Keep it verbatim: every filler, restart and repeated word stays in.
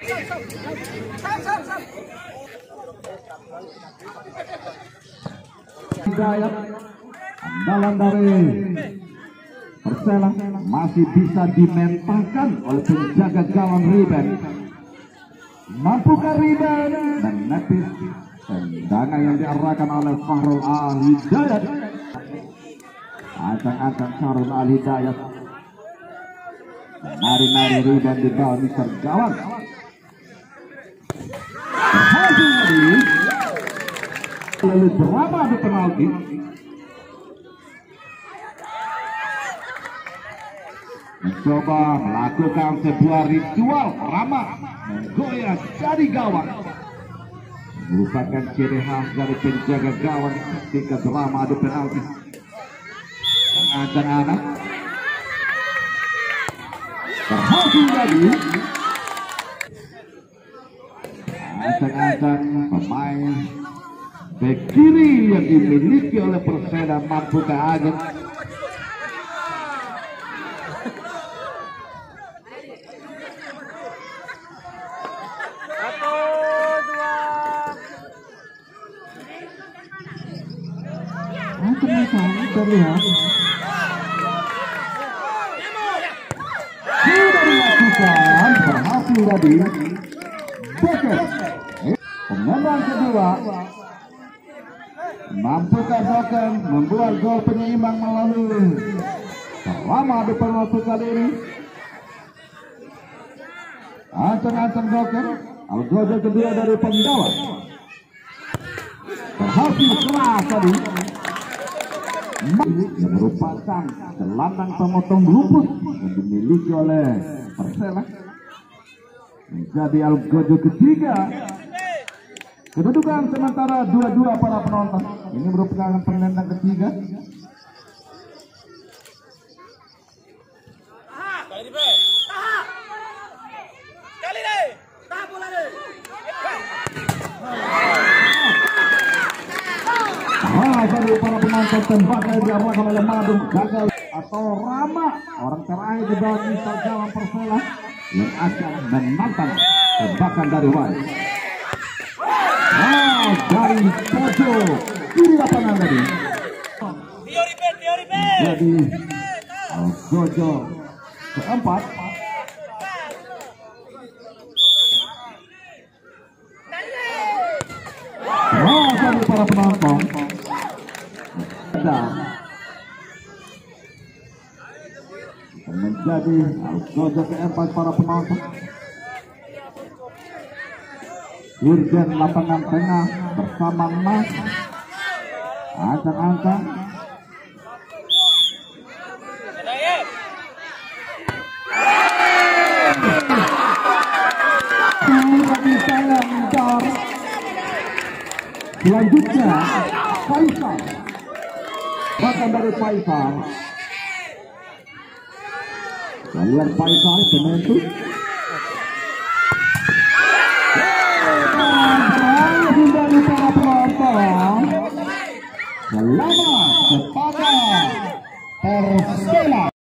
Hidayat andalan dari Persela masih bisa dimentalkan oleh penjaga gawang Riben. Mampukah Riben dan nepis tendangan yang diarahkan oleh Fahrul Al Hidayat. Acang-acang Fahrul Al Hidayat nari-nari Riben di bawah mister gawang. Berhasil tadi. Lalu drama di penalti. Mencoba melakukan sebuah ritual ramah menggoyang dari gawang, merupakan ciri khas dari penjaga gawang ketika drama di penalti. Anak-anak berhasil tadi. Anak-anak pemain bek kiri yang dimiliki oleh Persela mampukah Ageng. Satu, dua. Akan terlihat sudah dilakukan, berhasil tadi. Beker penyerang kedua. Mampukah Doken membuat gol penyeimbang melalui selama di penalti kali ini? Ancang-ancang Doken, gol kedua dari penggawa. Berhasil keras tadi. Yang merupakan gelandang pemotong rumput yang dimiliki oleh Persela menjadi Algojo ketiga. Kedudukan sementara dua-dua para penonton. Ini merupakan penendang ketiga. Ah, dari para penonton tembakan yang diarahkan oleh Madung gagal atau Rama, orang terakhir di bawah mister gawang Persela yang akan menantang tembakan dari Wai. Ah, dari pojok kiri lapangan tadi. Jadi Algojo keempat. Ah, dari para penonton. Dan menjadi Algojo keempat para penonton. Dirjen lapangan tengah bersama Mas Ancang-ancang selanjutnya Faisal, bahkan dari Faisal kalian Faisal penentu. Dari para penonton, selamat kepada Persela.